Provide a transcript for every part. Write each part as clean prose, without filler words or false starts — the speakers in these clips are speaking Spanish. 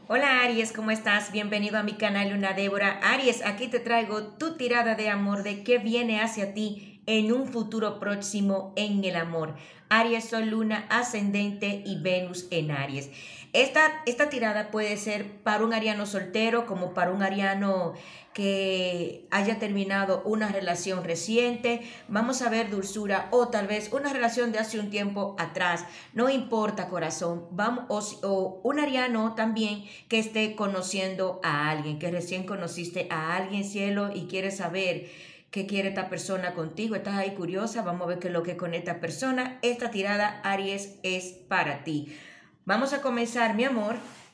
Hola Aries, ¿cómo estás? Bienvenido a mi canal Luna Débora. Aries, aquí te traigo tu tirada de amor de qué viene hacia ti en un futuro próximo en el amor. Aries, Sol, Luna, Ascendente y Venus en Aries. Esta tirada puede ser para un ariano soltero como para un ariano que haya terminado una relación reciente. Vamos a ver dulzura o tal vez una relación de hace un tiempo atrás. No importa, corazón. Vamos, o un ariano también que esté conociendo a alguien, que recién conociste a alguien, cielo, y quieres saber qué quiere esta persona contigo. Estás ahí curiosa. Vamos a ver qué es lo que con esta persona. Esta tirada, Aries, es para ti. Vamos a comenzar, mi amor,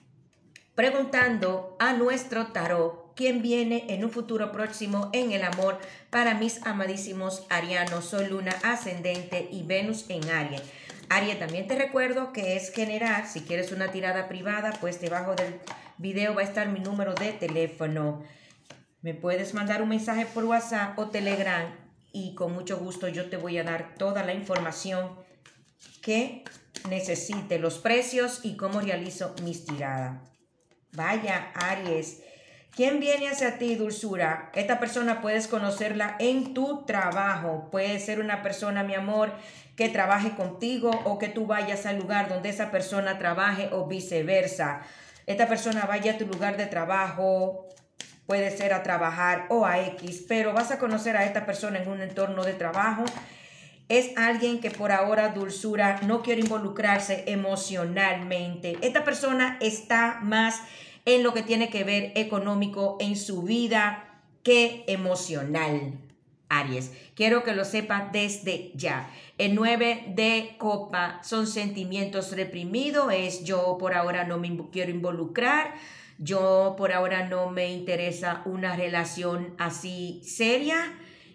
preguntando a nuestro tarot quién viene en un futuro próximo en el amor para mis amadísimos arianos, Sol, Luna, Ascendente y Venus en Aries. Aries, también te recuerdo que es general. Si quieres una tirada privada, pues debajo del video va a estar mi número de teléfono. Me puedes mandar un mensaje por WhatsApp o Telegram y con mucho gusto yo te voy a dar toda la información que necesite, los precios y cómo realizo mis tiradas. Vaya, Aries, ¿quién viene hacia ti, dulzura? Esta persona puedes conocerla en tu trabajo. Puede ser una persona, mi amor, que trabaje contigo o que tú vayas al lugar donde esa persona trabaje o viceversa. Esta persona vaya a tu lugar de trabajo, puede ser a trabajar o a X, pero vas a conocer a esta persona en un entorno de trabajo. Es alguien que por ahora, dulzura, no quiere involucrarse emocionalmente. Esta persona está más en lo que tiene que ver económico en su vida que emocional. Aries, quiero que lo sepa desde ya. El 9 de copa son sentimientos reprimidos. Es yo por ahora no me quiero involucrar. Yo por ahora no me interesa una relación así seria.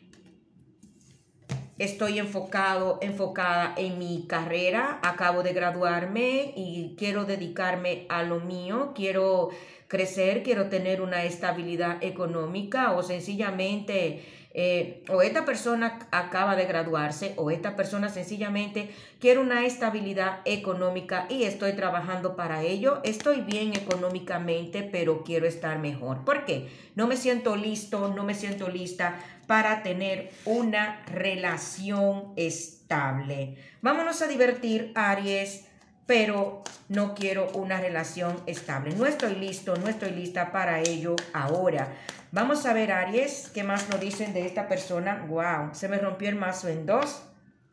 Estoy enfocada en mi carrera. Acabo de graduarme y quiero dedicarme a lo mío. Quiero crecer, quiero tener una estabilidad económica o sencillamente o esta persona acaba de graduarse o esta persona sencillamente quiere una estabilidad económica y estoy trabajando para ello. Estoy bien económicamente, pero quiero estar mejor. ¿Por qué? No me siento listo, no me siento lista para tener una relación estable. Vámonos a divertir, Aries, pero no quiero una relación estable. No estoy listo, no estoy lista para ello ahora. Vamos a ver, Aries, qué más nos dicen de esta persona. Wow, se me rompió el mazo en dos.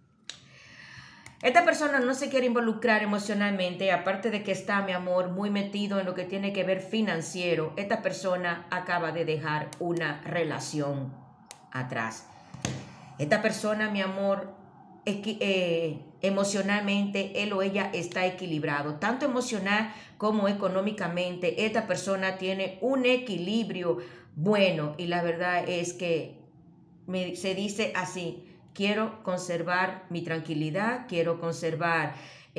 Esta persona no se quiere involucrar emocionalmente, aparte de que está, mi amor, muy metido en lo que tiene que ver financiero. Esta persona acaba de dejar una relación atrás. Esta persona, mi amor, emocionalmente, él o ella está equilibrado, tanto emocional como económicamente. Esta persona tiene un equilibrio bueno y la verdad es que se dice así: quiero conservar mi tranquilidad, quiero conservar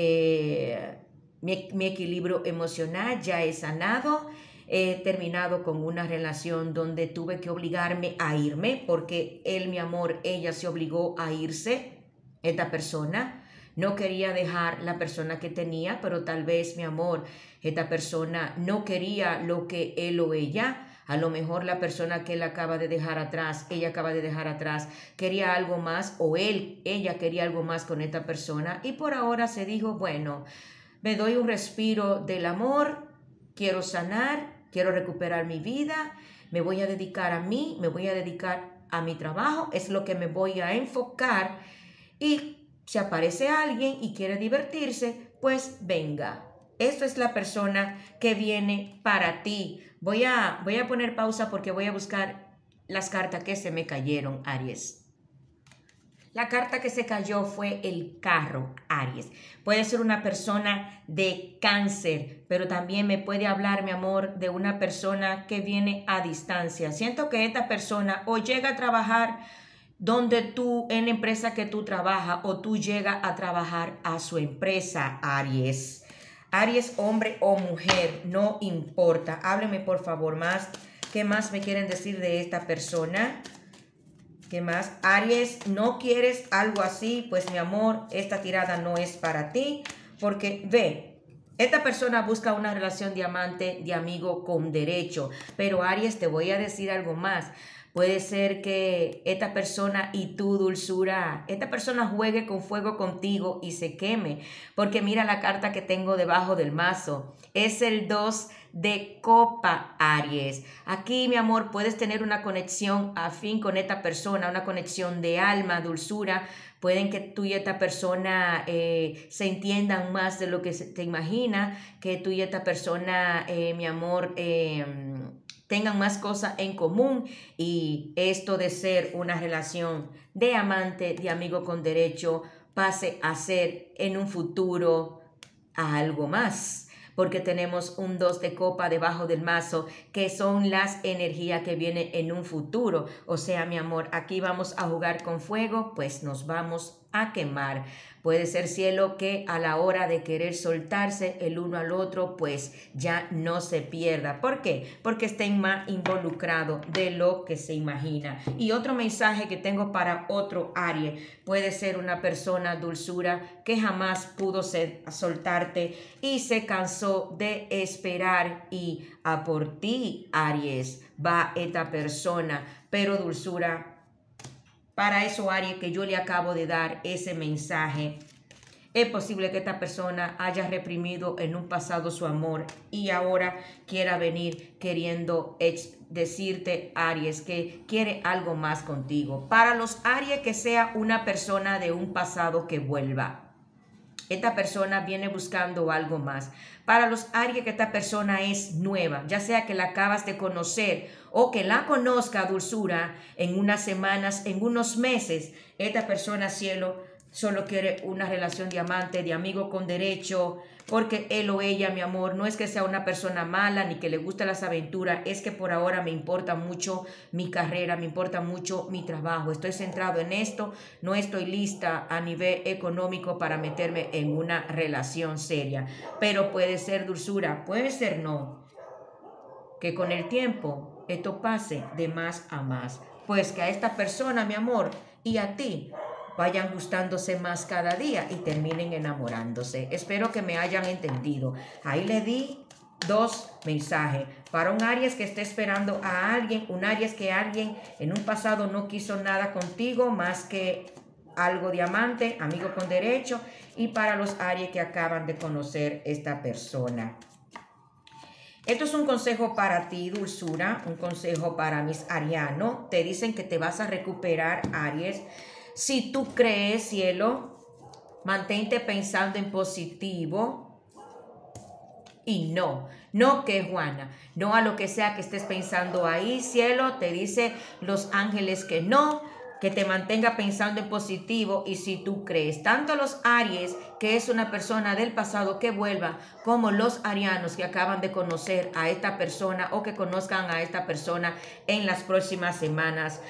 mi equilibrio emocional, ya he sanado. He terminado con una relación donde tuve que obligarme a irme porque él, mi amor, ella se obligó a irse. Esta persona no quería dejar la persona que tenía, pero tal vez, mi amor, esta persona no quería lo que él o ella. A lo mejor la persona que él acaba de dejar atrás, ella acaba de dejar atrás, quería algo más o ella quería algo más con esta persona y por ahora se dijo, bueno, me doy un respiro del amor, quiero sanar, quiero recuperar mi vida, me voy a dedicar a mí, me voy a dedicar a mi trabajo, es lo que me voy a enfocar y si aparece alguien y quiere divertirse, pues venga. Esto es la persona que viene para ti. Voy a poner pausa porque voy a buscar las cartas que se me cayeron, Aries. La carta que se cayó fue el carro, Aries. Puede ser una persona de Cáncer, pero también me puede hablar, mi amor, de una persona que viene a distancia. Siento que esta persona o llega a trabajar en la empresa que tú trabajas o tú llegas a trabajar a su empresa, Aries. Aries, hombre o mujer, no importa. Hábleme por favor más. ¿Qué más me quieren decir de esta persona? ¿Qué más? Aries, ¿no quieres algo así? Pues mi amor, esta tirada no es para ti. Porque ve, Esta persona busca una relación de amante, de amigo con derecho. Pero Aries, te voy a decir algo más. Puede ser que esta persona y tu dulzura, esta persona juegue con fuego contigo y se queme. Porque mira la carta que tengo debajo del mazo. Es el 2 de copa, Aries. Aquí, mi amor, puedes tener una conexión afín con esta persona, una conexión de alma, dulzura. Pueden que tú y esta persona se entiendan más de lo que te imagina, que tú y esta persona, mi amor, tengan más cosas en común y esto de ser una relación de amante, de amigo con derecho, pase a ser en un futuro a algo más. Porque tenemos un 2 de copa debajo del mazo, que son las energías que vienen en un futuro. O sea, mi amor, aquí vamos a jugar con fuego, pues nos vamos a quemar. Puede ser, cielo, que a la hora de querer soltarse el uno al otro, pues ya no se pierda. ¿Por qué? Porque estén más involucrados de lo que se imagina. Y otro mensaje que tengo para otro Aries, puede ser una persona dulzura que jamás pudo soltarte y se cansó de esperar y a por ti, Aries, va esta persona. Pero dulzura, para eso, Aries, que yo le acabo de dar ese mensaje, es posible que esta persona haya reprimido en un pasado su amor y ahora quiera venir queriendo decirte, Aries, que quiere algo más contigo. Para los Aries, que sea una persona de un pasado que vuelva. Esta persona viene buscando algo más. Para los Aries, que esta persona es nueva, ya sea que la acabas de conocer o que la conozca, dulzura, en unas semanas, en unos meses, esta persona, cielo, solo quiere una relación de amante, de amigo con derecho, porque él o ella, mi amor, no es que sea una persona mala ni que le guste las aventuras, es que por ahora me importa mucho mi carrera, me importa mucho mi trabajo, estoy centrado en esto, no estoy lista a nivel económico para meterme en una relación seria. Pero puede ser, dulzura, puede ser no, que con el tiempo esto pase de más a más, pues que a esta persona, mi amor, y a ti vayan gustándose más cada día y terminen enamorándose. Espero que me hayan entendido. Ahí le di dos mensajes. Para un Aries que esté esperando a alguien, un Aries que alguien en un pasado no quiso nada contigo más que algo de amante, amigo con derecho, y para los Aries que acaban de conocer esta persona. Esto es un consejo para ti, dulzura, un consejo para mis arianos. Te dicen que te vas a recuperar, Aries. Si tú crees, cielo, mantente pensando en positivo y no que Juana, no a lo que sea que estés pensando ahí, cielo. Te dice los ángeles que no, que te mantenga pensando en positivo y si tú crees, tanto los Aries, que es una persona del pasado que vuelva, como los arianos que acaban de conocer a esta persona o que conozcan a esta persona en las próximas semanas.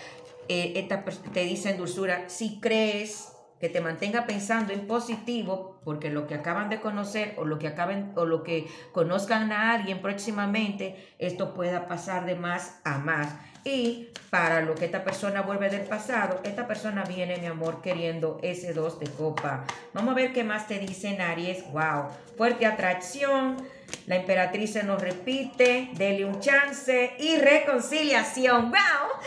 Te dicen, dulzura, si crees, que te mantenga pensando en positivo, porque lo que acaban de conocer o lo que conozcan a alguien próximamente, esto pueda pasar de más a más. Y para lo que esta persona vuelve del pasado, esta persona viene, mi amor, queriendo ese 2 de copa. Vamos a ver qué más te dicen, Aries. Wow, fuerte atracción. La emperatriz se nos repite. Dele un chance. Y reconciliación. Wow.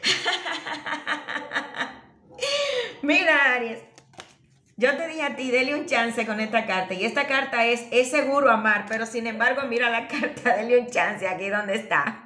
Mira, Aries, yo te dije a ti, dele un chance con esta carta. Y esta carta es seguro amar. Pero sin embargo, mira la carta, dele un chance aquí donde está.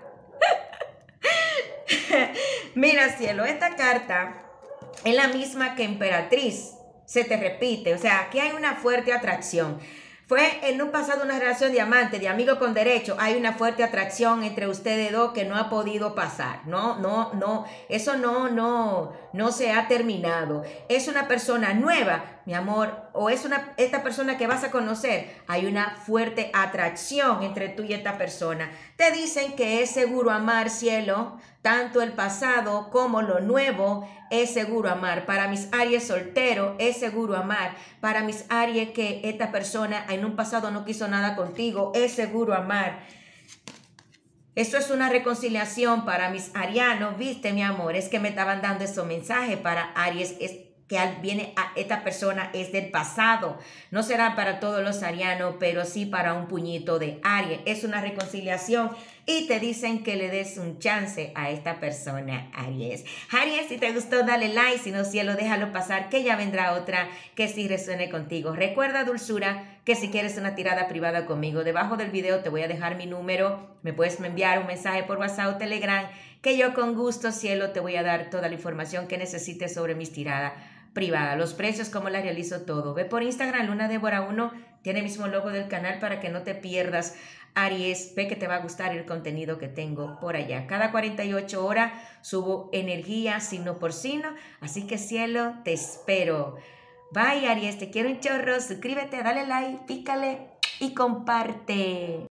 Mira, cielo, esta carta es la misma que emperatriz. Se te repite. O sea, aquí hay una fuerte atracción. Fue en un pasado una relación de amante, de amigo con derecho. Hay una fuerte atracción entre ustedes dos que no ha podido pasar. No. Eso no se ha terminado. Es una persona nueva, mi amor, o es esta persona que vas a conocer. Hay una fuerte atracción entre tú y esta persona. Te dicen que es seguro amar, cielo. Tanto el pasado como lo nuevo es seguro amar. Para mis Aries solteros es seguro amar. Para mis Aries que esta persona en un pasado no quiso nada contigo, es seguro amar. Esto es una reconciliación para mis arianos. Viste, mi amor, es que me estaban dando esos mensajes para Aries. viene a esta persona es del pasado. No será para todos los arianos, pero sí para un puñito de Aries. Es una reconciliación y te dicen que le des un chance a esta persona, Aries. Aries, si te gustó, dale like. Si no, cielo, déjalo pasar, que ya vendrá otra que sí resuene contigo. Recuerda, dulzura, que si quieres una tirada privada conmigo, debajo del video te voy a dejar mi número. Me puedes enviar un mensaje por WhatsApp o Telegram, que yo con gusto, cielo, te voy a dar toda la información que necesites sobre mis tiradas privada, los precios, cómo la realizo, todo. Ve por Instagram, Luna Débora 1, tiene el mismo logo del canal para que no te pierdas. Aries, ve que te va a gustar el contenido que tengo por allá. Cada 48 horas subo energía signo por signo, así que cielo, te espero. Bye, Aries, te quiero un chorro, suscríbete, dale like, pícale y comparte.